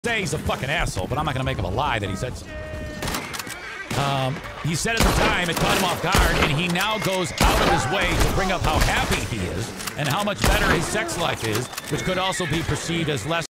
say he's a fucking asshole, but I'm not going to make him a lie that he said so. He said at the time it caught him off guard, and he now goes out of his way to bring up how happy he is and how much better his sex life is, which could also be perceived as less